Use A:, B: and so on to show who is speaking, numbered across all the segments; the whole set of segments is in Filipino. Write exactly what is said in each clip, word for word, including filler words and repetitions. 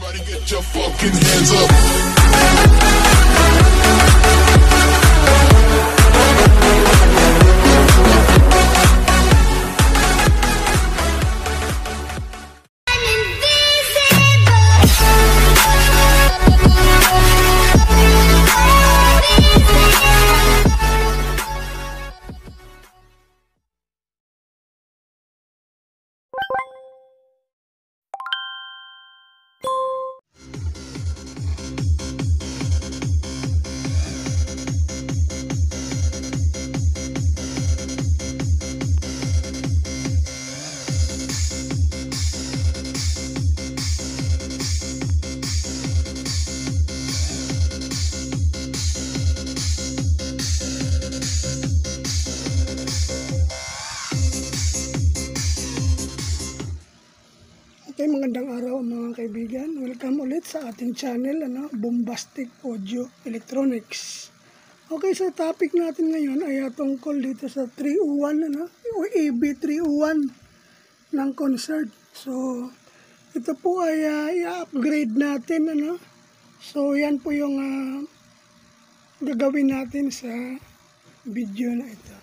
A: Everybody get your fucking hands up.
B: Okay, magandang araw mga kaibigan. Welcome ulit sa ating channel, ano, Bombastic Audio Electronics. Okay, so topic natin ngayon ay tungkol dito sa three oh one, ano, o A B three oh one ng concert. So, ito po ay uh, i-upgrade natin, ano. So, yan po yung uh, gagawin natin sa video na ito.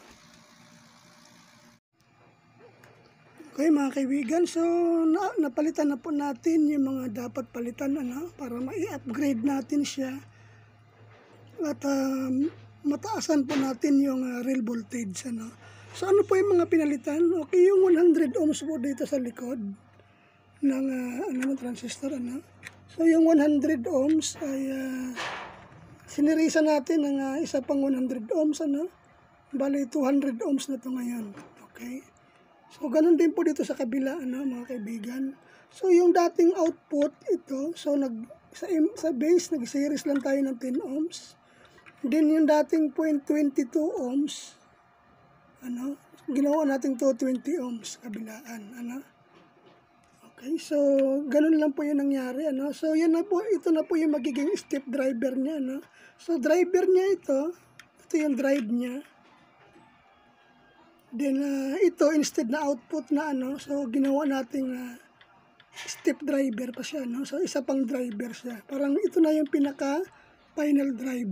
B: Okay mga kaibigan, so na, napalitan na po natin yung mga dapat palitan, ano, para ma-upgrade natin siya at uh, mataasan po natin yung uh, real voltage, ano. So ano po yung mga pinalitan? Okay, yung one hundred ohms po dito sa likod ng uh, ano, transistor, ano. So yung one hundred ohms ay uh, sinirisa natin ng uh, isa pang one hundred ohms, ano. Bali two hundred ohms na to ngayon. Okay. So, ganun din po dito sa kabila, ano, mga kaibigan. So, yung dating output, ito, so, nag, sa, sa base, nag-series lang tayo ng ten ohms. Then, yung dating point two two ohms, ano, ginawa natin to twenty ohms, kabilaan, ano. Okay, so, ganun lang po yung nangyari, ano. So, yan na po, ito na po yung magiging step driver niya, ano. So, driver niya ito, ito yung drive niya. Then, uh, ito, instead na output na, ano, so, ginawa natin uh, step driver pa siya, no? So, isa pang driver siya. Parang ito na yung pinaka-final drive.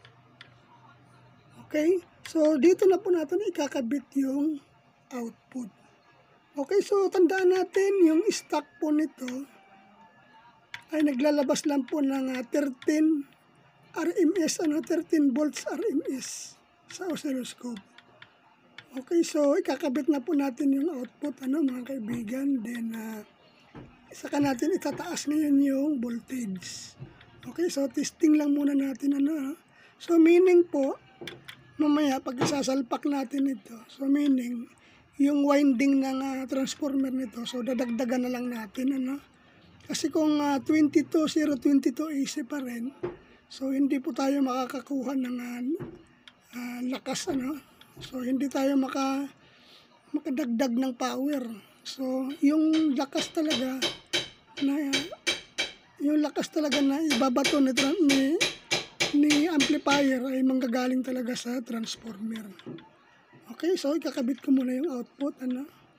B: Okay? So, dito na po natin ikakabit yung output. Okay, so, tandaan natin, yung stock po nito ay naglalabas lang po ng uh, thirteen R M S, ano, thirteen volts R M S sa oscilloscope. Okay, so ikakabit na po natin yung output, ano, mga kaibigan. Then, uh, saka natin itataas ngayon yung voltage. Okay, so testing lang muna natin, ano. So, meaning po, mamaya pag isasalpak natin ito, so meaning, yung winding ng uh, transformer nito, so dadagdagan na lang natin, ano. Kasi kung uh, twenty-two zero twenty-two A C pa rin, so hindi po tayo makakakuha ng uh, uh, lakas, ano. So, hindi tayo maka, makadagdag ng power. So, yung lakas talaga na, yung lakas talaga na ibabato ni, ni, ni amplifier ay manggagaling talaga sa transformer. Okay, so ikakabit ko muna yung output, ano.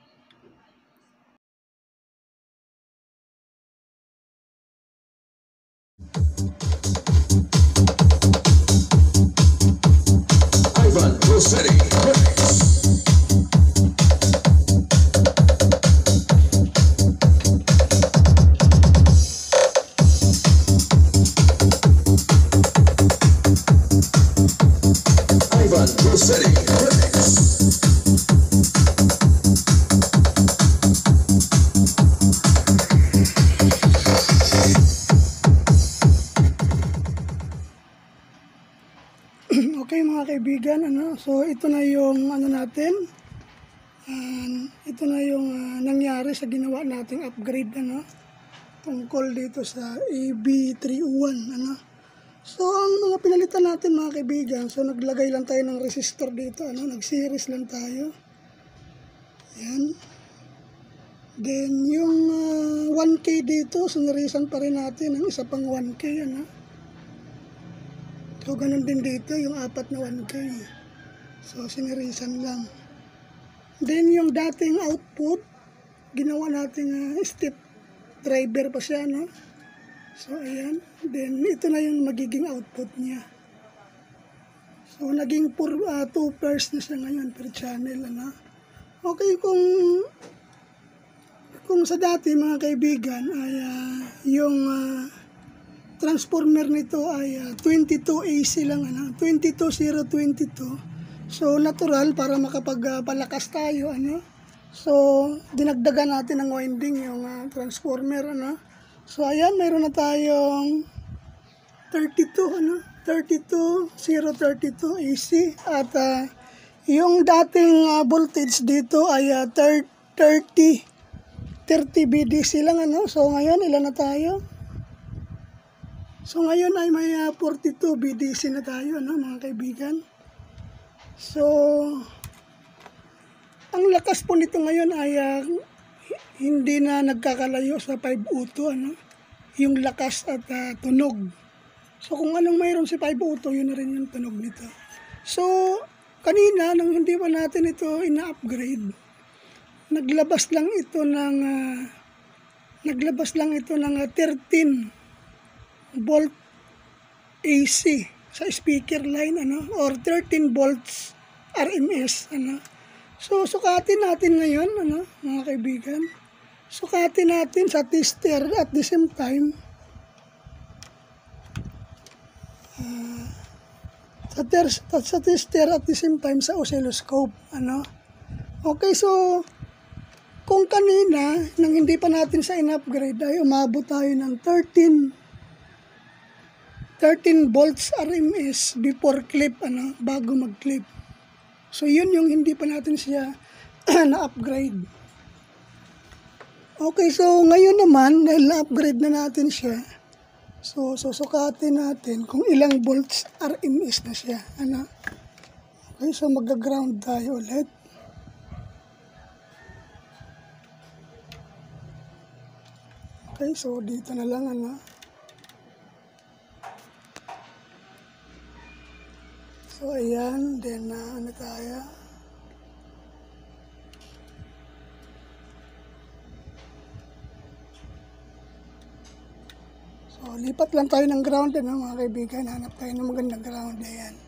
A: Ivan Rossetti. Ivan Rossetti.
B: Okay mga kaibigan, ano, so ito na yung ano natin, uh, ito na yung uh, nangyari sa ginawa nating upgrade, ano, tungkol dito sa A B three oh one, ano. So ang mga pinalitan natin mga kaibigan, so naglagay lang tayo ng resistor dito, ano, nag-series lang tayo. Yan. Then yung uh, one K dito, sinirisan pa rin natin ng isa pang one K, ano. So, ganun din dito, yung apat na one K. So, sinirisan lang. Then, yung dating output, ginawa natin uh, step driver pa siya, no? So, ayan. Then, ito na yung magiging output niya. So, naging two pairs na siya ngayon per channel. Ano? Okay, kung kung sa dati mga kaibigan ay uh, yung uh, transformer nito ay uh, twenty-two A C lang. Ano? twenty-two zero twenty-two. So, natural para makapagpalakas uh, tayo. Ano? So, dinagdagan natin ng winding yung uh, transformer. Ano? So, ayan, mayroon na tayong thirty-two, ano? thirty-two zero thirty-two A C. At uh, yung dating uh, voltage dito ay uh, thirty B D C lang, ano? So, ngayon, ilan na tayo? So, ngayon ay may uh, forty-two B D C na tayo, ano, mga kaibigan? So, ang lakas po nito ngayon ay uh, hindi na nagkakalayo sa five oh two, ano? Yung lakas at uh, tunog. So, kung anong mayroon si five oh two, yun na rin yung tunog nito. So, kanina, nung hindi pa natin ito ina-upgrade, naglabas lang ito ng, uh, naglabas lang ito ng uh, thirteen volt A C sa speaker line, ano, or thirteen volts R M S, ano. So, sukatin natin ngayon, ano, mga kaibigan. Sukatin natin sa tester at the same time, uh, sa, ter sa tester at the same time sa oscilloscope, ano. Okay, so, kung kanina, nang hindi pa natin sa in-upgrade, ay umabot tayo ng thirteen volts R M S before clip, ano, bago mag-clip. So, yun yung hindi pa natin siya na-upgrade. Okay, so ngayon naman, dahil na-upgrade na natin siya, so susukatin natin kung ilang volts R M S na siya. Ano? Okay, so mag-ground tayo ulit. Okay, so dito na lang, ano. So, ayan, then uh, ano tayo. So, lipat lang tayo ng ground, ano, mga kaibigan. Hanap tayo ng magandang ground, ayan.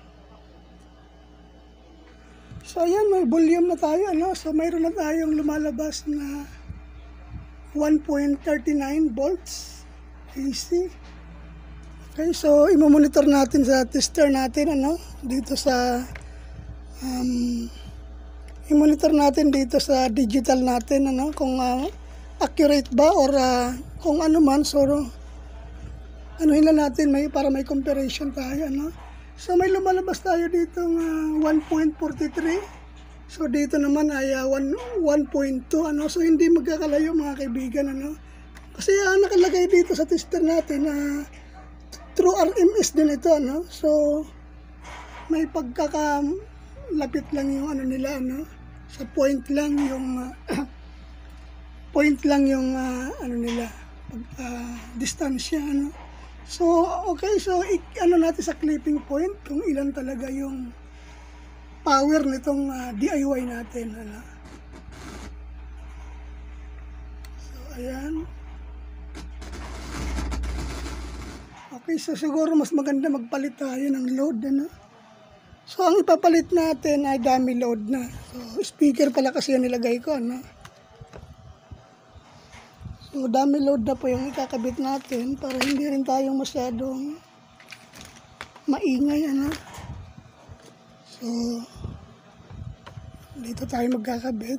B: So, ayan, may volume na tayo, ano. So, mayroon na tayong lumalabas na one point three nine volts A C. Okay, so i-monitor natin sa tester natin, ano, dito sa um, i-monitor natin dito sa digital natin, ano, kung uh, accurate ba or uh, kung ano man. So ano hila natin may para may comparison tayo, ano. So may lumalabas tayo dito ng uh, one point four three. So dito naman ay uh, one point two, ano. So hindi magkakalayo, mga kaibigan, ano. Kasi uh, nakalagay dito sa tester natin na uh, true R M S din ito, ano. So, may pagkakalapit lang yung ano nila, ano. Sa point lang yung uh, point lang yung uh, ano nila, pag, uh, distansya, ano. So, okay, so i- ano natin sa clipping point kung ilan talaga yung power nitong uh, D I Y natin, ano. So, ayan. Okay, so siguro mas maganda magpalit tayo ng load, ano. So, ang ipapalit natin ay dummy load na. So, speaker pala kasi yung nilagay ko, ano. So, dummy load na po yung ikakabit natin para hindi rin tayo masyadong maingay, ano. So, dito tayo magkakabit.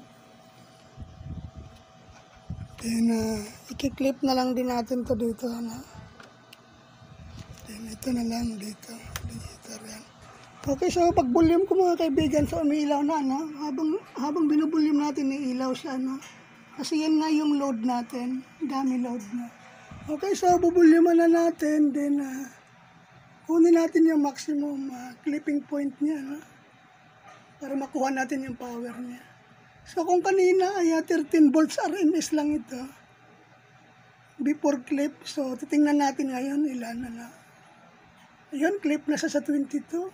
B: Then, uh, i-clip na lang din natin to dito, ano. Ito na lang dito. Dito rin. Okay, so pag volume ko, mga kaibigan, so umiilaw na, ano. Habang, habang binubulim natin, iilaw siya, ano. Kasi yan nga yung load natin. Dami load na. Okay, so bubuliman na natin. Then, uh, kunin natin yung maximum uh, clipping point niya, ano. Para makuha natin yung power niya. So kung kanina ay uh, thirteen volts R M S lang ito. Before clip. So titingnan natin ngayon ilan, ano. Ayun, clip na siya sa twenty-two.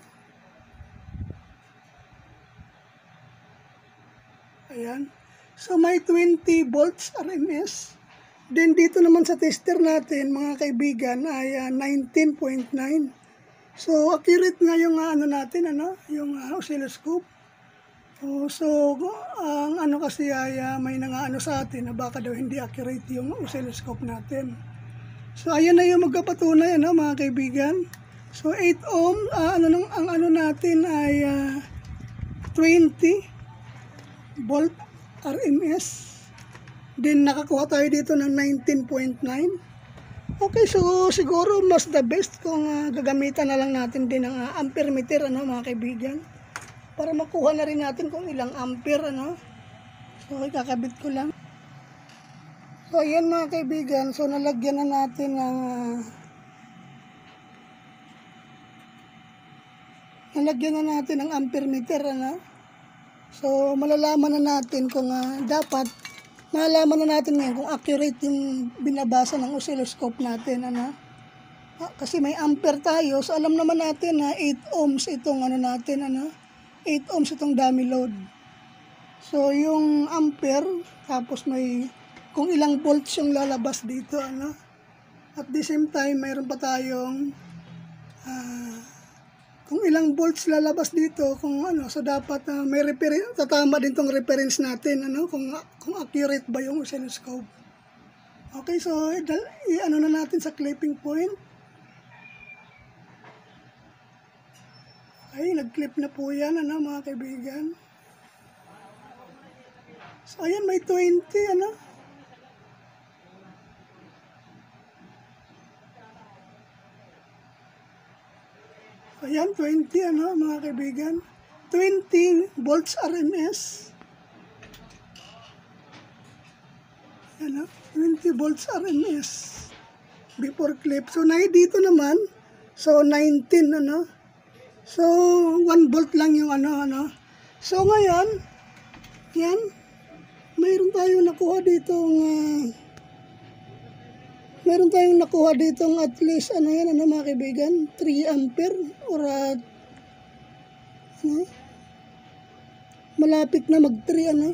B: Ayan. So, may twenty volts R M S. Then dito naman sa tester natin mga kaibigan ay uh, nineteen point nine. So accurate nga yung uh, ano natin, ano, yung uh, oscilloscope. Oh, so ang uh, ano kasi ay uh, may nangaano sa atin na baka daw hindi accurate yung oscilloscope natin. So ayan na yung magpapatunay, ano, mga kaibigan. So eight ohm, uh, ano nang ang ano natin ay uh, twenty volt R M S. Then nakakuha tayo dito ng nineteen point nine. Okay, so siguro mas the best kung uh, gagamitan na lang natin din ng uh, ampere meter, ano, mga kaibigan, para makuha na rin natin kung ilang ampere, ano. So ikakabit ko lang. So ayan mga kaibigan, so nalagyan na natin ng uh, nalagyan na natin ng ampere meter, ano. So malalaman na natin kung uh, dapat malalaman na natin ngayon kung accurate yung binabasa ng oscilloscope natin, ano. Ah, kasi may ampere tayo, so alam naman natin na eight ohms itong ano natin, ano, eight ohms itong dummy load. So yung ampere, tapos may kung ilang volts yung lalabas dito, ano. At the same time, mayroon pa tayong uh, kung ilang volts lalabas dito, kung ano, so dapat uh, may reference, tatama din tong reference natin, ano, kung kung accurate ba yung oscilloscope. Okay, so i-ano na natin sa clipping point. Okay, nag-clip na po yan, ano, mga kaibigan. So ayan, may twenty, ano. Ayan, twenty, ano, mga kaibigan. twenty volts R M S. Ayan, twenty volts R M S. Before clip. So, na dito naman, so, nineteen, ano. So, one volt lang yung ano, ano. So, ngayon, yan, mayroon tayo nakuha dito ng, uh, meron tayong nakuha dito ng at least, ano yan, ano, mga kaibigan, three ampere or uh, ano, malapit na mag three, ano,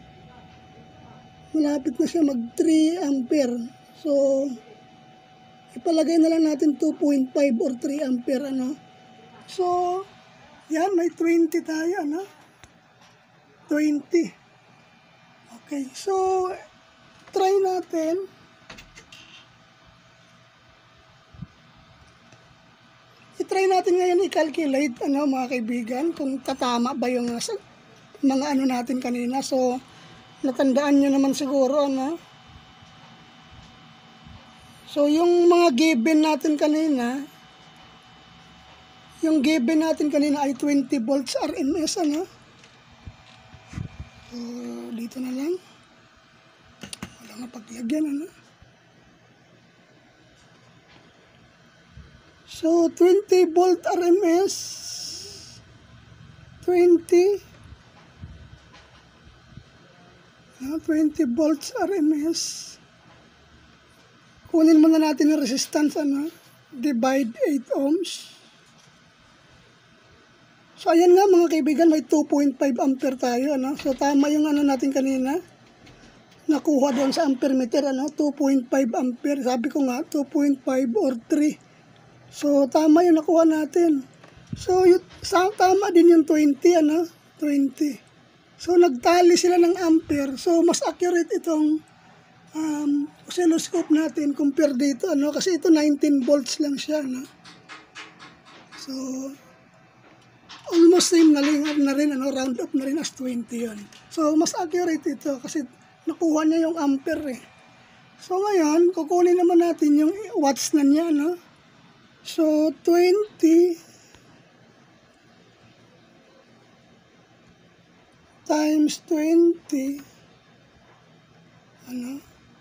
B: malapit na siya mag three ampere. So ipalagay na lang natin two point five or three ampere, ano. So yan, may twenty tayo, ano, twenty. Okay, so try natin. I-try natin ngayon i-calculate, ano, mga kaibigan, kung tatama ba yung uh, mga ano natin kanina. So, natandaan nyo naman siguro, ano. So, yung mga given natin kanina, yung given natin kanina ay twenty volts R M S, ano. So, dito na lang. Wala nga paglagyan, ano. So, twenty volt R M S, twenty, uh, twenty volts R M S, kunin muna natin yung resistance, ano, divide eight ohms. So, ayan nga mga kaibigan, may two point five ampere tayo, ano. So, tama yung ano natin kanina, nakuha doon sa ampere meter, ano, two point five ampere. Sabi ko nga, two point five or three. So, tama yung nakuha natin. So, yung, tama din yung twenty, ano? twenty. So, nagtali sila ng ampere. So, mas accurate itong um, oscilloscope natin compare dito, ano? Kasi ito nineteen volts lang siya, no? So, almost same na rin, na rin, ano? Round up na rin as twenty yan. So, mas accurate ito kasi nakuha niya yung ampere, eh. So, ngayon, kukunin naman natin yung watts na niya, no? So, twenty times twenty, ano,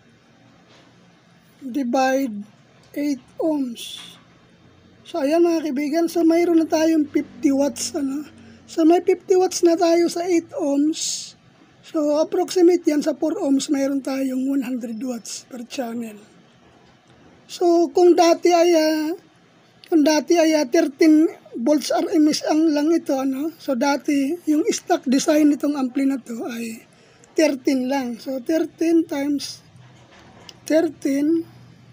B: divide eight ohms. So, ayan mga kaibigan. So, mayroon na tayong fifty watts, ano. So, may fifty watts na tayo sa eight ohms. So, approximate yan sa four ohms, mayroon tayong one hundred watts per channel. So, kung dati ay uh, Kung dati ay uh, thirteen volts R M S ang lang ito, ano? So, dati, yung stock design nitong ampli na to ay thirteen lang. So, thirteen times thirteen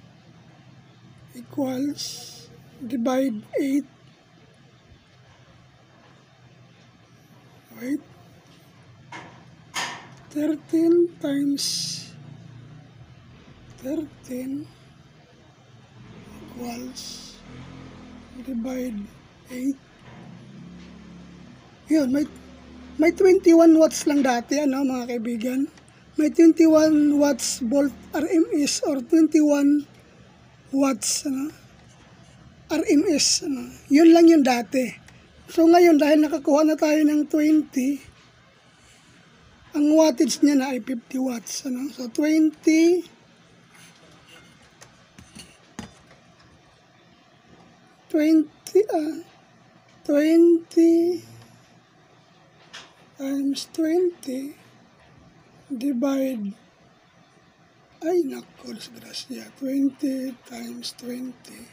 B: equals divide eight. Wait. thirteen times thirteen equals divide eight. Yun, may may twenty-one watts lang dati, ano mga kaibigan. May twenty-one watts volt R M S or twenty-one watts ano, R M S. Ano. Yun lang yun dati. So ngayon, dahil nakakuha na tayo ng twenty, ang wattage niya na ay fifty watts. Ano. So twenty twenty uh, twenty times twenty divide ay nako, disgrasya, twenty times twenty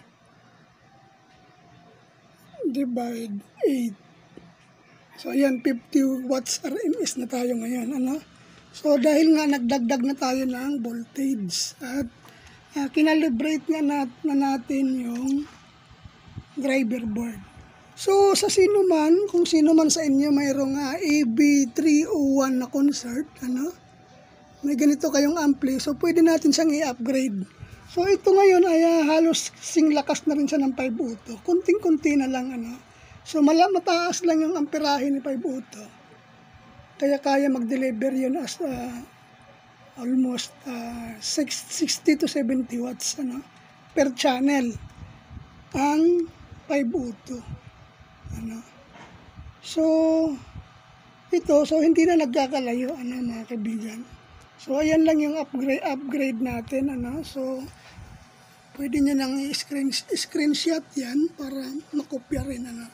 B: divide eight. So ayan, fifty watts R M S na tayo ngayon, ano? So dahil nga nagdagdag na tayo ng voltage at uh, kinalibrate nga na, na natin yung driver board. So sa sino man, kung sino man sa inyo mayroong uh, A B three oh one na concert, ano, may ganito kayong ampli, so pwede natin siyang i-upgrade. So ito ngayon ay uh, halos sing lakas na rin siya ng five oh two. Kunting-kunti na lang, ano. So mala mataas lang yung amperahe ni five oh two. Kaya kaya mag-deliver yun as uh, almost uh, sixty to seventy watts, ano, per channel ang five oh two. Ano. So ito, so hindi na nagkakalayo, ano mga kaibigan. So ayan lang yung upgrade upgrade natin, ano. So pwede niyo nang i-screen screenshot yan para makopya rin, ano.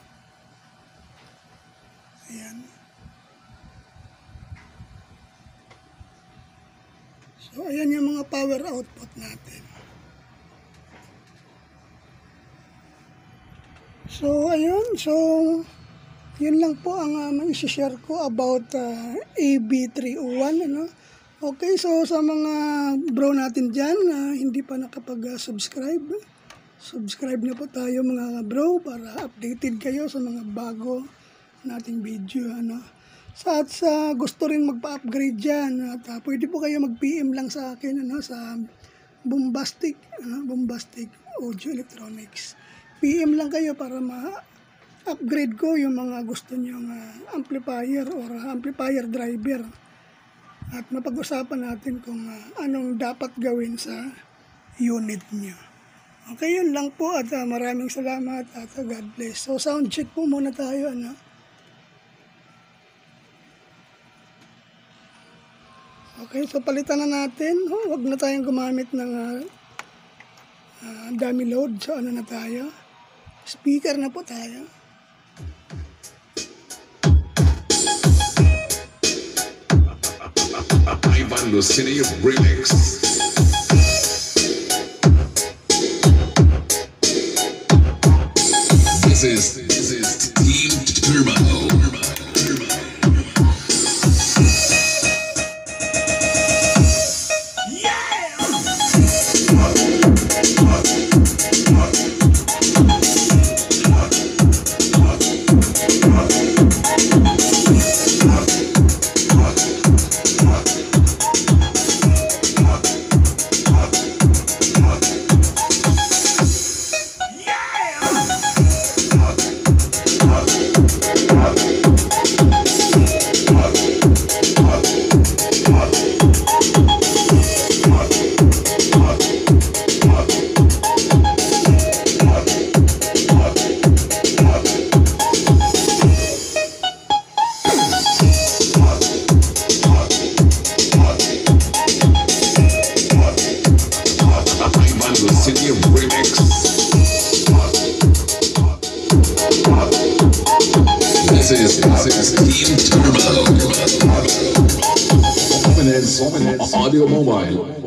B: Ayan. So ayan yung mga power output natin. So, ayun. So, yun lang po ang uh, mai-share ko about uh, A B three oh one. Ano? Okay, so sa mga bro natin dyan na uh, hindi pa nakapag-subscribe, subscribe na po tayo mga bro para updated kayo sa mga bago nating video. Ano? Sa, at sa gusto rin magpa-upgrade dyan, at uh, pwede po kayo mag-P M lang sa akin, ano, sa Bombastic, ano, Bombastic Audio Electronics. P M lang kayo para ma-upgrade ko yung mga gusto nyong uh, amplifier or uh, amplifier driver. At mapag-usapan natin kung uh, anong dapat gawin sa unit nyo. Okay, yun lang po at uh, maraming salamat at uh, God bless. So sound check po muna tayo, ano. Okay, so palitan na natin. Oh, huwag na tayong gumamit ng uh, uh, dummy load. So ano na tayo? Speaker na po tayo.
A: Ivan Lucini Remix. This is this is Team Turbo. This is, this is Team Turbo. Audio Mobile.